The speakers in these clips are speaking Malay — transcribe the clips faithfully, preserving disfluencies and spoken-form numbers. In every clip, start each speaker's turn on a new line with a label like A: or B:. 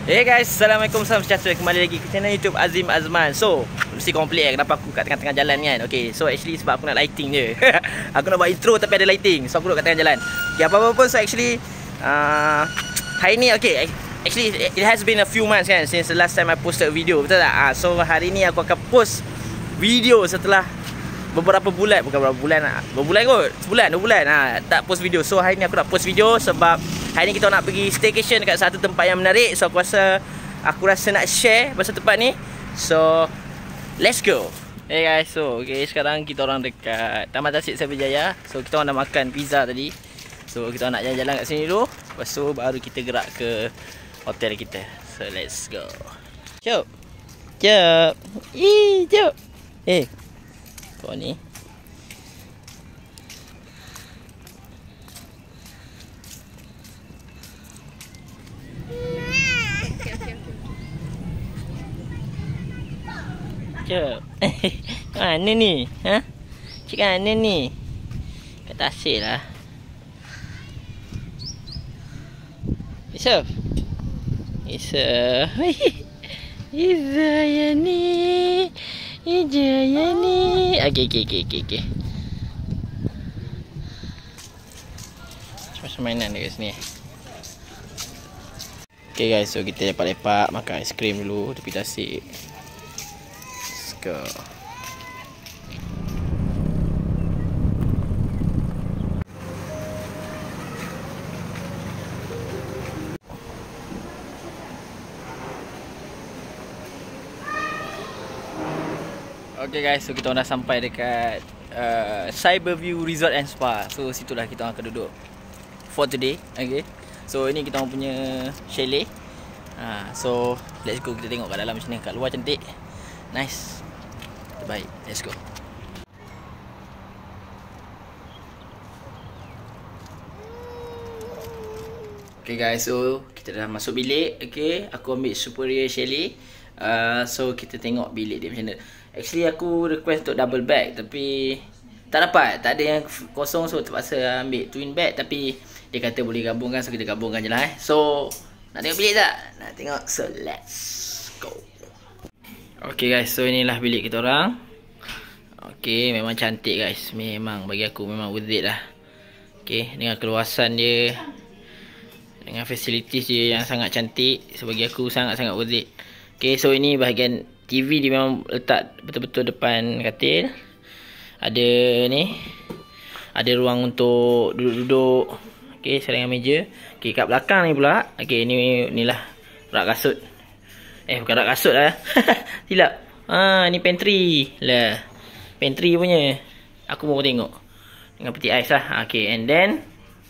A: Hey guys, Assalamualaikum, salam sejahtera. Kembali lagi ke channel YouTube Azim Azman. So, mesti komplain eh, kenapa aku kat tengah-tengah jalan kan. Okay, so actually sebab aku nak lighting je. Aku nak buat intro tapi ada lighting, so aku duduk kat tengah jalan. Okay, apa-apa pun, so actually uh, hari ni, okay, actually it has been a few months kan since the last time I posted a video, betul tak? Uh, so hari ni aku akan post video setelah beberapa bulan, bukan beberapa bulan lah, berbulan kot, sebulan, dua bulan ha, tak post video. So hari ni aku nak post video sebab hari ni kita nak pergi staycation dekat satu tempat yang menarik. So aku rasa Aku rasa nak share pasal tempat ni. So let's go. Hey guys, so okay, sekarang kita orang dekat Taman Tasik Cyberjaya. So kita orang dah makan pizza tadi. So kita nak jalan-jalan kat sini dulu, lepas tu baru kita gerak ke hotel kita. So let's go. Jom. Jom. Ih, jom. Eh, kau ni Cik mana ni? Ha? Cik mana ni? Kat Tasik lah. Yusuf. Yusuf. Izayani. Izayani. Okey okey okey okey okey. Macam mainan dekat sini. Okay guys, so kita lepak-lepak makan aiskrim dulu tepi Tasik. Go. Okay guys, so kita dah sampai dekat uh, Cyberview Resort and Spa. So situlah kita akan duduk for today. Okay, so ini kita punya chalet. uh, So let's go, kita tengok kat dalam macam ni. Kat luar cantik, nice. Baik, let's go. Okay guys, so kita dah masuk bilik. Okay, aku ambil Superior Chalet. uh, So kita tengok bilik dia macam mana. Actually aku request untuk double bed, tapi tak dapat, tak ada yang kosong. So terpaksa ambil twin bed, tapi dia kata boleh gabungkan, so kita gabungkan je lah eh. So nak tengok bilik tak? Nak tengok, so let's go. Okay guys, so inilah bilik kita orang. Okay, memang cantik guys. Memang bagi aku memang worth it lah. Okay, dengan keluasan dia, dengan facilities dia yang sangat cantik, so bagi aku sangat-sangat worth it. Okay, so ini bahagian T V dia memang letak betul-betul depan katil. Ada ni, ada ruang untuk duduk-duduk. Okay, serangan meja. Okay, kat belakang ni pula, okay, ni inilah rak kasut. Eh, bukan rak kasut lah. Silap. Ah, ni pantry lah. Pantry punya. Aku mau tengok. Dengan peti ais lah. Okay, and then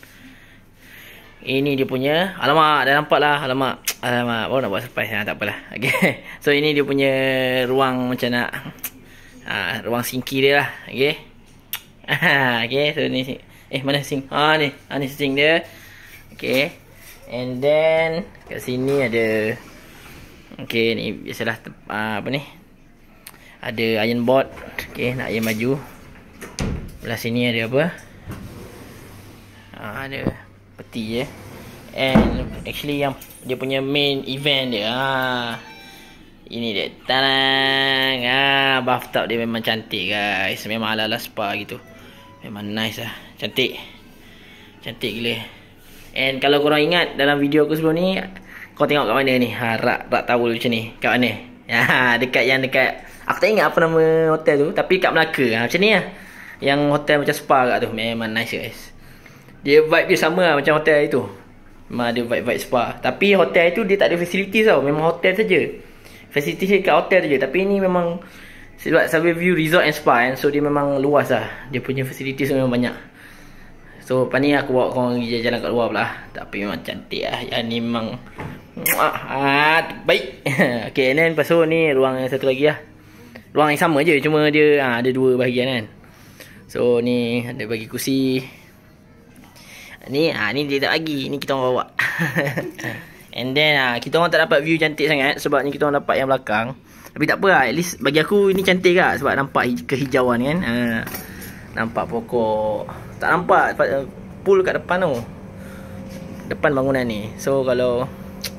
A: ini dia punya. Alamak, dah nampak lah. Alamak. Alamak, baru nak buat surprise. Ha, tak apalah. Okay. So, ini dia punya ruang macam nak. Ha, ruang sinki dia lah. Okay. Okay, so ni. Eh, mana sink? Ha, ni. Ha, ni sink dia. Okay. And then kat sini ada. Okay, ni biasalah uh, apa ni, ada iron board. Okay, nak iron baju. Belah sini ada apa? Uh, ada peti je. And actually yang dia punya main event dia, uh, ini dia. Tadang. Ah, bathtub dia memang cantik guys. Memang ala-ala spa gitu. Memang nice lah. Cantik. Cantik gila. And kalau korang ingat dalam video aku sebelum ni, kau tengok kat mana ni? Ha, rak, rak towel macam ni. Kat mana? Ha, dekat yang dekat, aku tak ingat apa nama hotel tu, tapi kat Melaka. Ha, macam ni lah. Yang hotel macam spa kat tu. Memang nice guys. Dia vibe dia sama lah macam hotel itu. Memang ada vibe-vibe spa. Tapi hotel itu dia tak ada facilities tau. Memang hotel saja. Facilities dia kat hotel saja. Tapi ni memang sebab Cyberview Resort and Spa kan. So dia memang luas lah. Dia punya facilities memang banyak. So lepas ni aku bawa korang pergi jalan kat luar pula. Tapi memang cantik lah. Yang ni memang ah, baik. Okay, and then lepas tu ni ruang yang satu lagi lah. Ruang yang sama je, cuma dia ah, ada dua bahagian kan. So ni ada bagi kursi. Ni ah, ni dia tak bagi. Ni kita orang bawa. And then ah, kita orang tak dapat view cantik sangat, sebab ni kita orang dapat yang belakang. Tapi tak apa lah, at least bagi aku ini cantik lah. Sebab nampak kehijauan kan. ah, Nampak pokok. Tak nampak pool kat depan tu, depan bangunan ni. So kalau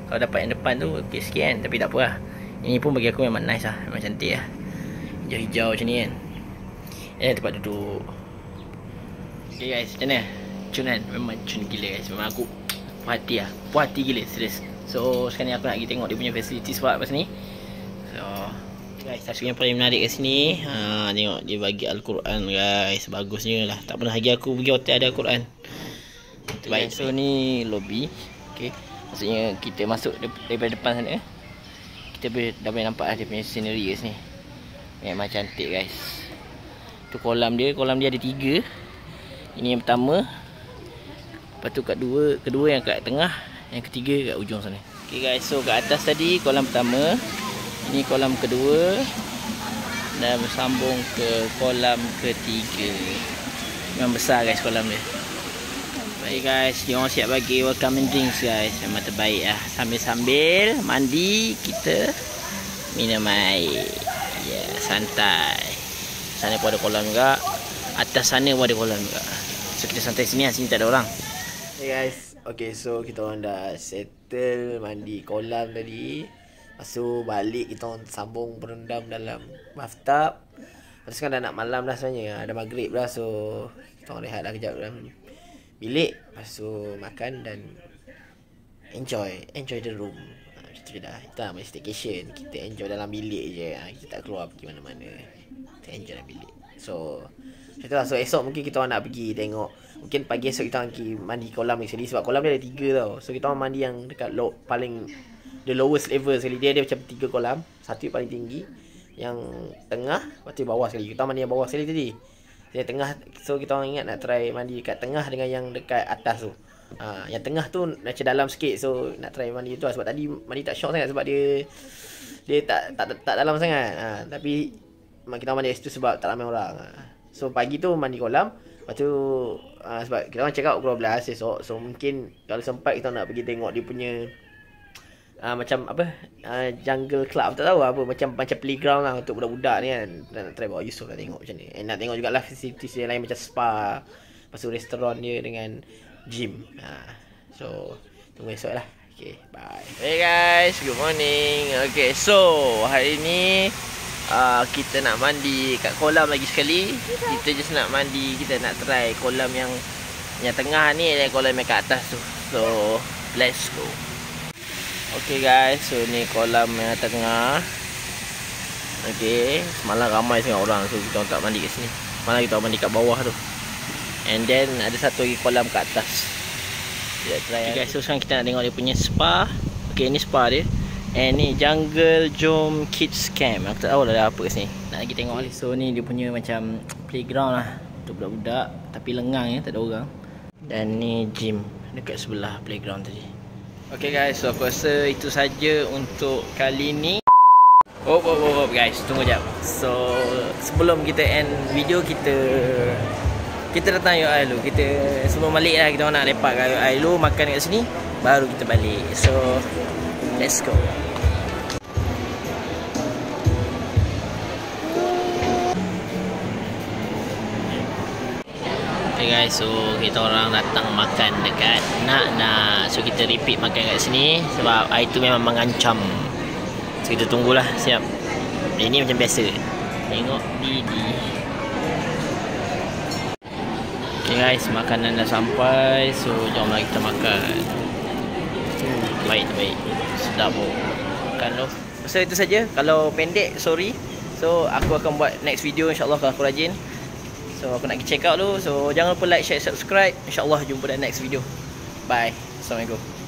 A: Kalau dapat yang depan tu okey sikit kan, tapi tak apa lah. Ini pun bagi aku memang nice lah, memang cantik lah. Hijau-hijau macam ni kan. Eh, tempat duduk. Okay guys, macam mana? Cun kan? Memang cun gila guys. Memang aku puas hati lah. Puas hati gila, serius. So sekarang ni aku nak pergi tengok dia punya facility sebab kat sini. So guys, satu yang paling menarik kat sini, ha, tengok dia bagi Al-Quran guys. Bagusnya lah. Tak pernah lagi aku pergi hotel ada Al-Quran. Baik, so ni lobby. Okay, maksudnya kita masuk daripada depan sana, kita boleh, dah boleh nampak lah dia punya scenery kat sini. Memang cantik guys. Tu kolam dia, kolam dia ada tiga. Ini yang pertama. Lepas tu kat dua, kedua yang kat tengah, yang ketiga kat ujung sana. Okay guys, so kat atas tadi kolam pertama, ini kolam kedua dan bersambung ke kolam ketiga. Memang besar guys kolam dia. Baik guys, dia orang siap bagi welcome drinks guys. Memang terbaik lah. Sambil-sambil mandi, kita minum air. Ya, yeah, santai. Sana pun ada kolam juga. Atas sana pun ada kolam juga. So kita santai sini lah, sini tak ada orang. Hey guys, okay, so kita orang dah settle mandi kolam tadi. Lepas tu balik kita orang sambung berendam dalam bathtub. Lepas tu kan dah nak malam dah sebenarnya, ada maghrib dah. So kita orang rehat dah kejap dalam bilik. Lepas tu makan dan enjoy Enjoy the room. Macam tu je dah. Kita nak main staycation, kita enjoy dalam bilik je. Kita tak keluar pergi mana-mana, kita enjoy dalam bilik. So macam tu lah. So esok mungkin kita orang nak pergi tengok. Mungkin pagi esok kita orang pergi mandi kolam ni sekali. Sebab kolam dia ada tiga tau. So kita orang mandi yang dekat low, paling the lowest level sekali. Dia ada macam tiga kolam. Satu yang paling tinggi, yang tengah, lepas tu bawah sekali. Kita mandi yang bawah sekali tadi. Yang tengah. So kita orang ingat nak try mandi dekat tengah dengan yang dekat atas tu. Ha, yang tengah tu macam dalam sikit. So nak try mandi tu lah. Sebab tadi mandi tak syok sangat. Sebab dia Dia tak tak, tak, tak dalam sangat. Ha, tapi kita mandi situ sebab tak ramai orang. Ha. So pagi tu mandi kolam. Lepas tu uh, sebab kita orang check out pukul dua belas esok. So mungkin kalau sempat kita nak pergi tengok dia punya uh, macam apa uh, jungle club, tak tahu apa, macam macam playground lah untuk budak-budak ni kan. Dan nak try bawa Yusof lah tengok macam ni. And nak tengok jugalah facilities yang lain macam spa. Lepas tu restoran dia dengan gym. uh, So tunggu esok lah. Okay, bye. Hey guys, good morning. Okay, so hari ni Uh, kita nak mandi kat kolam lagi sekali. Kita just nak mandi, kita nak try kolam yang yang tengah ni dan kolam yang kat atas tu. So let's go. Okay guys, so ni kolam yang tengah. Okay, semalam ramai sangat orang. So kita tak mandi kat sini. Malah kita mandi kat bawah tu. And then ada satu lagi kolam kat atas. Kita try. Okay guys, so sekarang kita nak tengok dia punya spa. Okay, ni spa dia. Eh ni Jungle Jom Kids Camp. Aku tak tahu lah apa kat sini. Nak lagi tengok. Okay, so ni dia punya macam playground lah untuk budak-budak. Tapi lengang ya, tak ada orang. Dan ni gym dekat sebelah playground tadi. Okay guys, so aku rasa itu saja untuk kali ni. Oh, oh, oh, oh guys, tunggu jap. So sebelum kita end video, kita Kita datang U I dulu. Kita sebelum balik lah, kita nak lepak kat U I dulu, makan kat sini, baru kita balik. So let's go. Okay guys, so kita orang datang makan dekat Nak-Nak. So kita repeat makan kat sini sebab air tu memang mengancam. So kita tunggulah siap. Ini macam biasa. Tengok Didi. Okay guys, makanan dah sampai. So jomlah kita makan. Baik, baik. Sedap pun. Makan tu. So itu saja. Kalau pendek, sorry. So aku akan buat next video insyaAllah kalau aku rajin. So aku nak check out dulu. So jangan lupa like, share, subscribe. InsyaAllah jumpa dalam next video. Bye. Assalamualaikum.